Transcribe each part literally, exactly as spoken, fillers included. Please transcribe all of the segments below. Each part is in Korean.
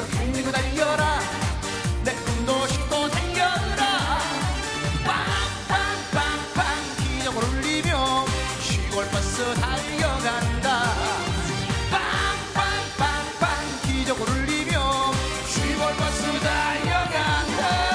달리고 달리고 달려라 내 꿈도 싣고 달려라 빵빵빵빵 기적을 울리며 시골버스 달려간다 빵빵빵빵 기적을 울리며 시골버스 달려간다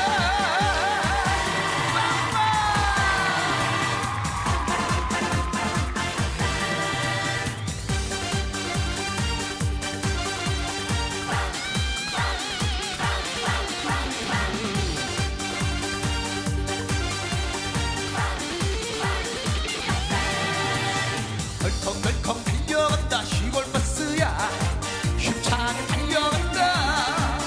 덜컹덜컹 달려간다 시골버스야 힘차게 달려간다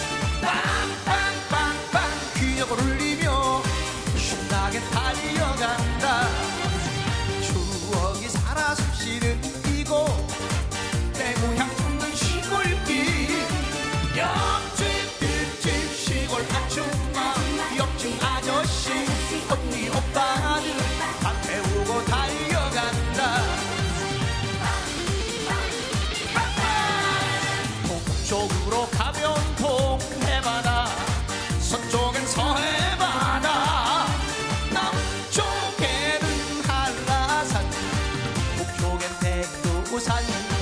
빵빵빵빵 기적을 울리며 신나게 달려간다 추억이 살아 숨쉬는 이곳 내 고향 찾는 시골길 옆집 뒷집 시골 아줌마 옆집 아저씨 언니 오빠들 밥 태우고 달려간다 동쪽으로 가면 동해바다 서쪽엔 서해바다 남쪽에는 한라산 북쪽엔 백두산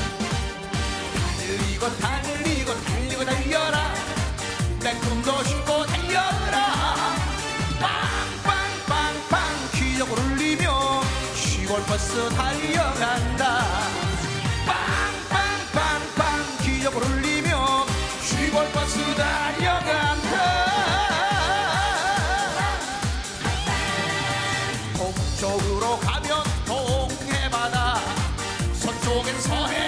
달리고 달리고 달리고 달려라 내 꿈도 싣고 달려라 빵빵빵빵 기적을 울리며 시골버스 달려간다 빵빵빵빵 기적을 울리며 시골버스 달려간다 동쪽으로 가면 동해바다 서쪽엔 서해